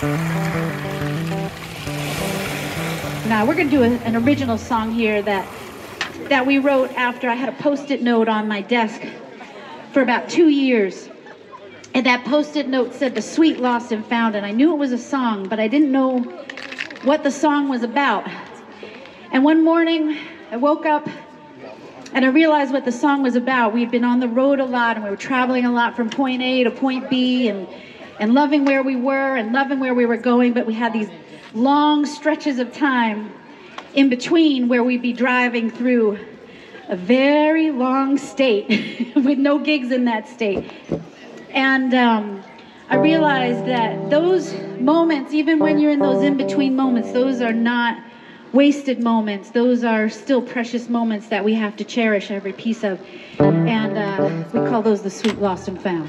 Now we're going to do an original song here that we wrote after I had a post-it note on my desk for about 2 years. And that post-it note said "The Sweet Lost and Found," and I knew it was a song, but I didn't know what the song was about. And one morning I woke up and I realized what the song was about. We'd been on the road a lot, and we were traveling a lot from point A to point B, and loving where we were and loving where we were going, but we had these long stretches of time in between where we'd be driving through a very long state with no gigs in that state. And I realized that those moments, even when you're in those in-between moments, those are not wasted moments. Those are still precious moments that we have to cherish every piece of. And we call those the sweet lost and found.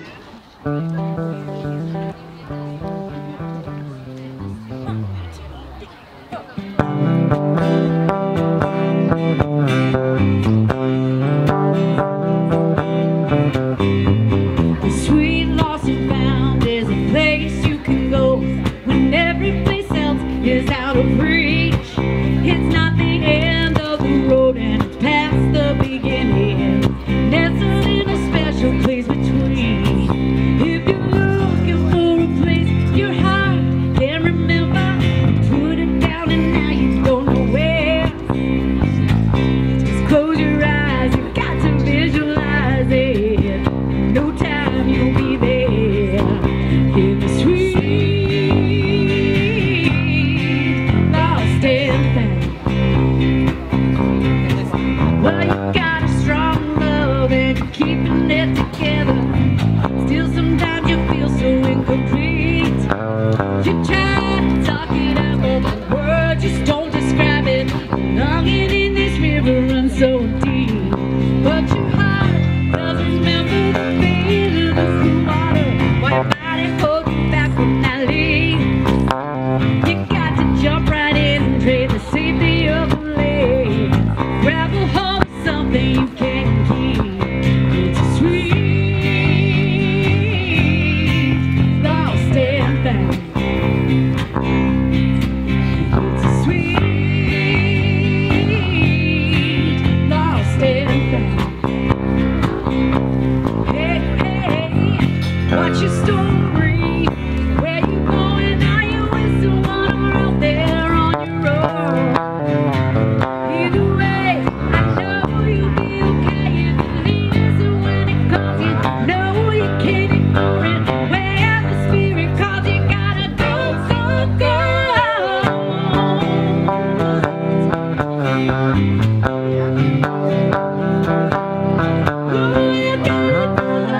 Is out of reach. It's not the end of the road, and it's past the beginning. Nestled in a special place between. If you're looking for a place your heart can't remember, put it down and now you don't know where. Just close your eyes, you got to visualize it. No time you'll be there. In the sweet well, you got a strong love and you're keeping it together. Still sometimes you feel so incomplete. You try to talk it out, but the words just don't describe it. Longing in this river runs so deep, but your heart doesn't remember the feeling of the water. Why your body holds you back from that lead. You got to jump right in and trade the safety of the lane. Gravel home something you can't keep. It's a sweet lost and found. It's a sweet lost and found. Hey, hey, what's your story? Where you going? Are you with someone or out there on your own? Either way, I know you'll be okay if you leave us, and when it comes you know you can't ignore it. Where the spirit calls you gotta go, so go. Ooh, you gotta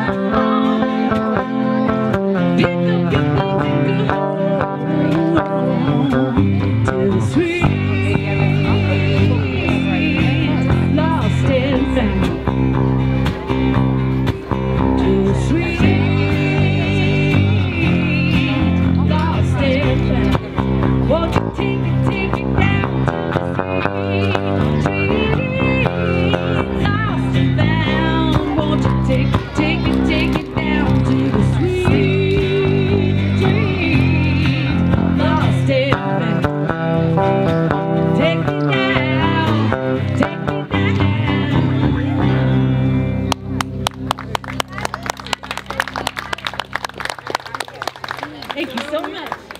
go. Pick up your things and go to the sweet lost and found. To the sweet lost and found. Won't you take it down to the sweet lost and found? Won't you take it down to the sweet lost and found? Take me down, take me down. Thank you so much.